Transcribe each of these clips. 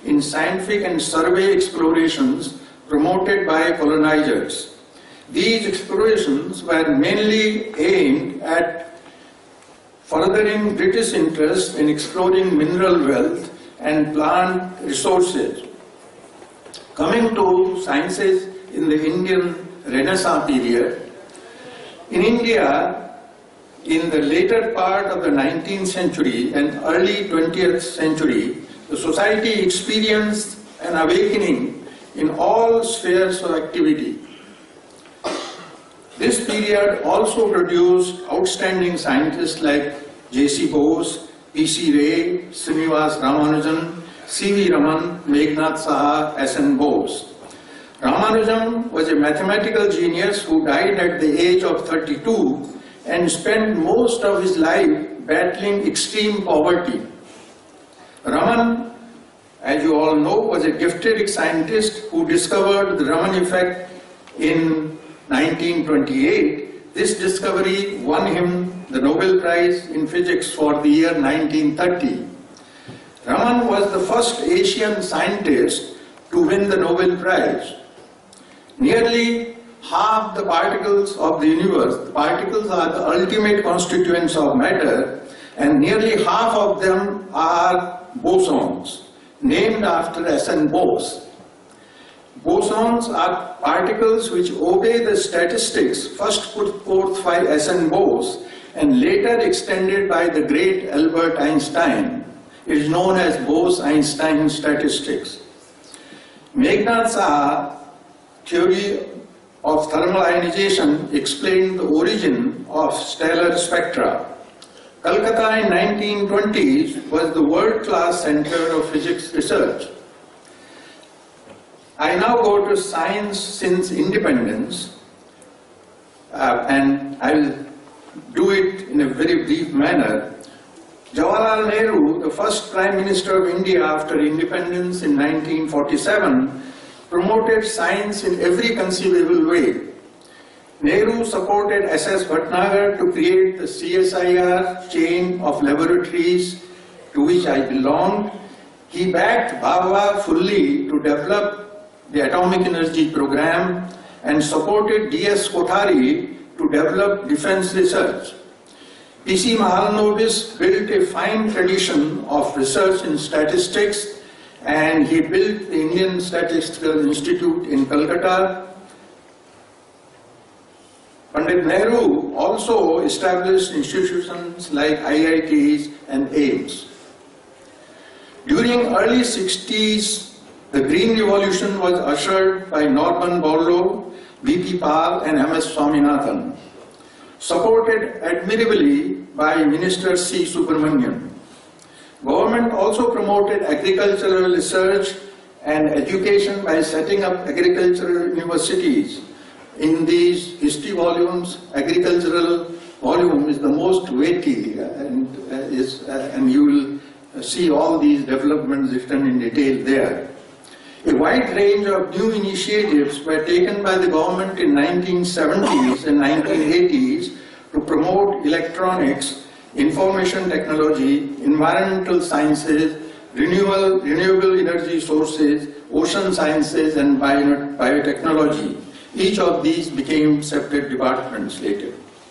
in scientific and survey explorations promoted by colonizers. These explorations were mainly aimed at furthering British interest in exploring mineral wealth and plant resources. Coming to sciences in the Indian Renaissance period, in India, in the later part of the 19th century and early 20th century, the society experienced an awakening in all spheres of activity. This period also produced outstanding scientists like J.C. Bose, P.C. Ray, Srinivas Ramanujan, C.V. Raman, Meghnad Saha, S.N. Bose. Ramanujan was a mathematical genius who died at the age of 32 and spent most of his life battling extreme poverty. Raman, as you all know, was a gifted scientist who discovered the Raman effect in 1928. This discovery won him the Nobel Prize in Physics for the year 1930. Raman was the first Asian scientist to win the Nobel Prize. Nearly half the particles of the universe, the particles are the ultimate constituents of matter, and nearly half of them are bosons, named after S.N. Bose. Bosons are particles which obey the statistics first put forth by S.N. Bose and later extended by the great Albert Einstein. It is known as Bose-Einstein statistics. Meghnad Saha theory of thermal ionization explained the origin of stellar spectra. Calcutta in 1920s was the world-class center of physics research. I now go to science since independence, and I will do it in a very brief manner. Jawaharlal Nehru, the first Prime Minister of India after independence in 1947, promoted science in every conceivable way. Nehru supported S.S. Bhatnagar to create the CSIR chain of laboratories to which I belonged. He backed Bhabha fully to develop the atomic energy program and supported D.S. Kothari to develop defense research. P.C. Mahalanobis built a fine tradition of research in statistics, and he built the Indian Statistical Institute in Calcutta. Pandit Nehru also established institutions like IITs and AIIMS. During early 60s, the Green Revolution was ushered by Norman Borlaug, V.P. Pal and M.S. Swaminathan, supported admirably by Minister C. Subramanian. Government also promoted agricultural research and education by setting up agricultural universities. In these history volumes, agricultural volume is the most weighty, and you will see all these developments written in detail there. A wide range of new initiatives were taken by the government in 1970s and 1980s to promote electronics, information technology, environmental sciences, renewable energy sources, ocean sciences, and biotechnology. Each of these became separate departments later.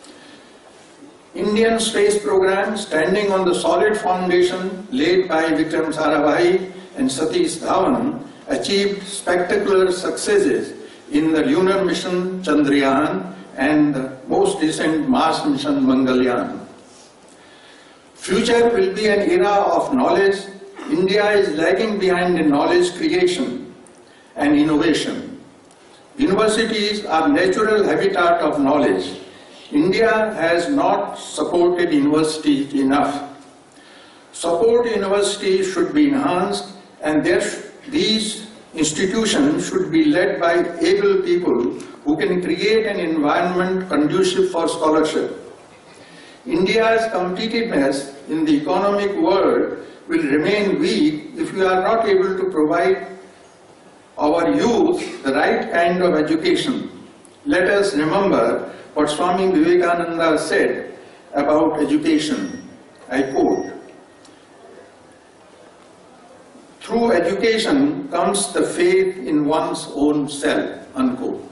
Indian space program, standing on the solid foundation laid by Vikram Sarabhai and Satish Dhawan, achieved spectacular successes in the lunar mission Chandrayaan and the most recent Mars mission Mangalyaan. Future will be an era of knowledge. India is lagging behind in knowledge creation and innovation. Universities are natural habitat of knowledge. India has not supported universities enough. Support universities should be enhanced, and these institutions should be led by able people who can create an environment conducive for scholarship. India's competitiveness in the economic world will remain weak if we are not able to provide our youth the right kind of education. Let us remember what Swami Vivekananda said about education. I quote, Through education comes the faith in one's own self, unquote.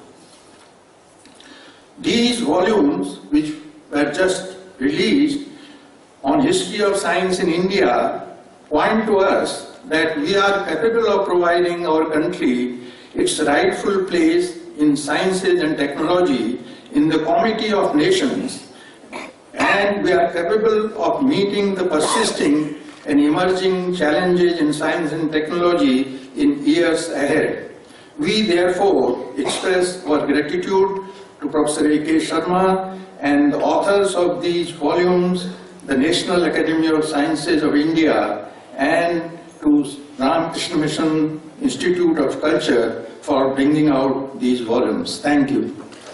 These volumes, which were just released on history of science in India, point to us that we are capable of providing our country its rightful place in sciences and technology in the Committee of Nations, and we are capable of meeting the persisting and emerging challenges in science and technology in years ahead. We therefore express our gratitude to Professor A.K. Sharma and the authors of these volumes, the National Academy of Sciences of India, and to Ramakrishna Mission Institute of Culture for bringing out these volumes. Thank you.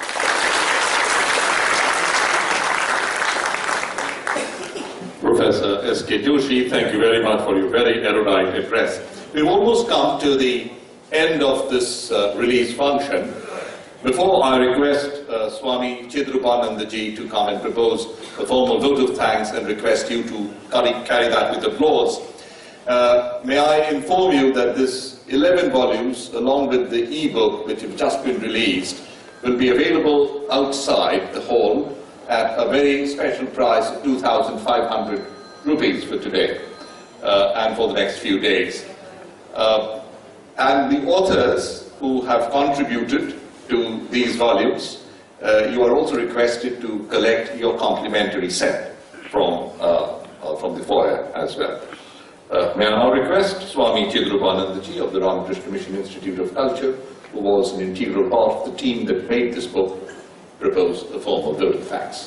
Professor S.K. Joshi, thank you very much for your very erudite address. We've almost come to the end of this release function. Before I request Swami Chidrupanandaji to come and propose a formal vote of thanks and request you to carry that with applause, may I inform you that this 11 volumes, along with the e-book which have just been released, will be available outside the hall at a very special price of 2,500 rupees for today and for the next few days. And the authors who have contributed to these volumes, you are also requested to collect your complimentary set from the foyer as well. May I now request Swami Chidrupanandaji of the Ramakrishna Mission Institute of Culture, who was an integral part of the team that made this book, propose a formal vote of thanks.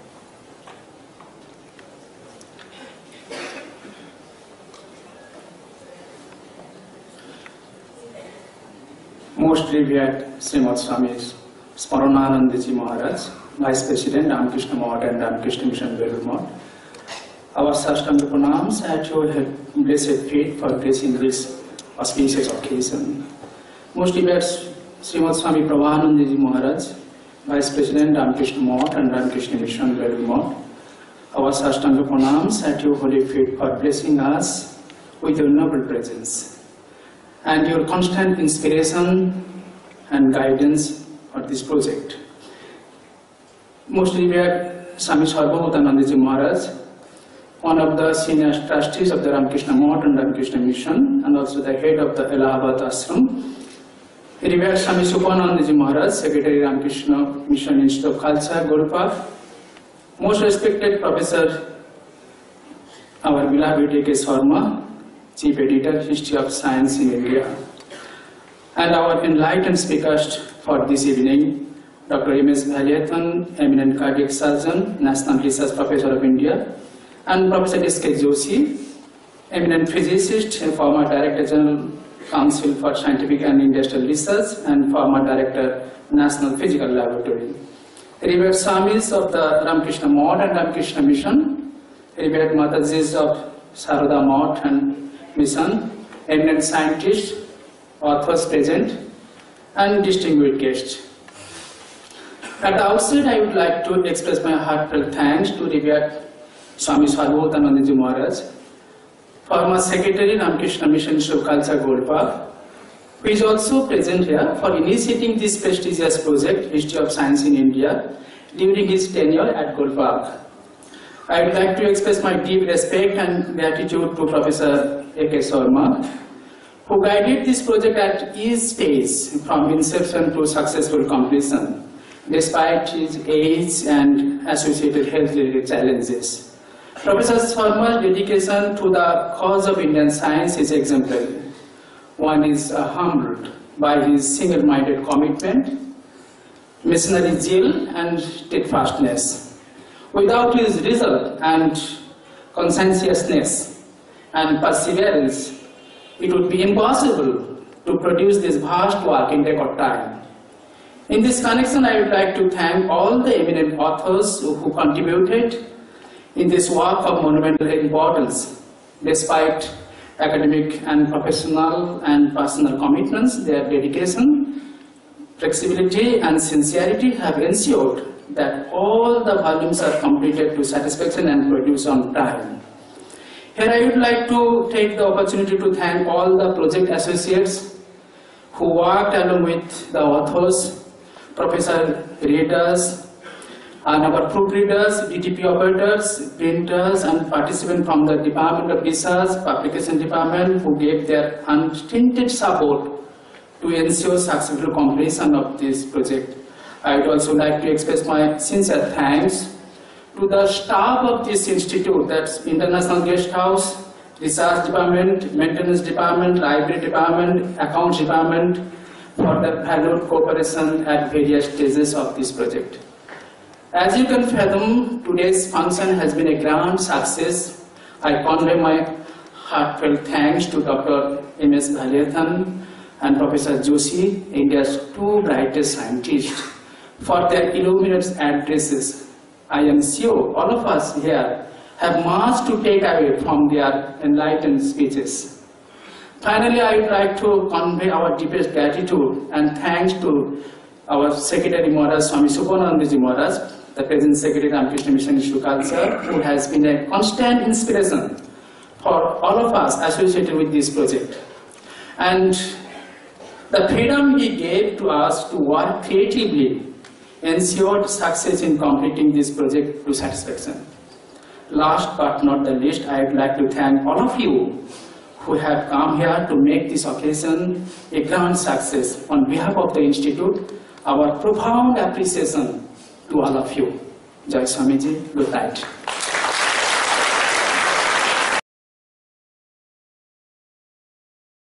Most revered Srimad Swami Smarananandaji Maharaj, Vice President Ramakrishna Math and Ramakrishna Mission Belur Math, our Sashtanga Pranams at your blessed feet for gracing this auspicious occasion. Most revered Srimad Swami Prabhanandaji Maharaj, Vice President Ramakrishna Math and Ramakrishna Mission Belur Math, our Sashtanga Pranams at your holy feet for blessing us with your noble presence and your constant inspiration and guidance for this project. Most revered Swami Sarvabhautanandaji Maharaj, one of the senior trustees of the Ramakrishna Math and Ramakrishna Mission, and also the head of the Allahabad Ashram. Revered Swami Supanandaji Maharaj, Secretary Ramakrishna Mission Institute of Culture, Golpark. Most respected Professor, our beloved A.K. Sharma, Chief Editor, History of Science in India. And our enlightened speakers for this evening, Dr. M.S. Vaidyanathan, eminent cardiac surgeon, National Research Professor of India, and Professor S.K. Joshi, eminent physicist and former Director General Council for Scientific and Industrial Research and former Director, National Physical Laboratory. Revered Swamis of the Ramakrishna Math and Ramakrishna Mission, revered Matajis of Sarada Math and Mission, eminent scientists, authors present, and distinguished guests. At the outset, I would like to express my heartfelt thanks to revered Swami Sarvabhautanandaji Maharaj, former Secretary Ramakrishna Mission Institute of Culture, Golpark, who is also present here for initiating this prestigious project, History of Science in India, during his tenure at Golpark. I would like to express my deep respect and gratitude to Professor A.K. Sharma, who guided this project at each stage from inception to successful completion, despite his age and associated health-related challenges. Professor Sharma's dedication to the cause of Indian science is exemplary. One is humbled by his single-minded commitment, missionary zeal, and steadfastness. Without his resolve and conscientiousness and perseverance, it would be impossible to produce this vast work in record time. In this connection, I would like to thank all the eminent authors who contributed in this work of monumental importance. Despite academic and professional and personal commitments, their dedication, flexibility, and sincerity have ensured that all the volumes are completed to satisfaction and produced on time. Here I would like to take the opportunity to thank all the project associates who worked along with the authors, professor readers, and our proofreaders, DTP operators, printers, and participants from the Department of Research, Publication Department, who gave their unstinted support to ensure successful completion of this project. I would also like to express my sincere thanks to the staff of this institute, that's International Guest House, Research Department, Maintenance Department, Library Department, Accounts Department, for their valued cooperation at various stages of this project. As you can fathom, today's function has been a grand success. I convey my heartfelt thanks to Dr. M.S. Valuethan and Professor Joshi, India's two brightest scientists, for their illuminated addresses. I am sure all of us here have much to take away from their enlightened speeches. Finally, I would like to convey our deepest gratitude and thanks to our Secretary Maharaj, Swami Supanandaji Maharaj, the present Secretary Ramakrishna Mission Institute Culture, who has been a constant inspiration for all of us associated with this project. And the freedom he gave to us to work creatively ensured success in completing this project to satisfaction. Last but not the least, I would like to thank all of you who have come here to make this occasion a grand success. On behalf of the Institute, our profound appreciation to all of you. Jai Swamiji, good night.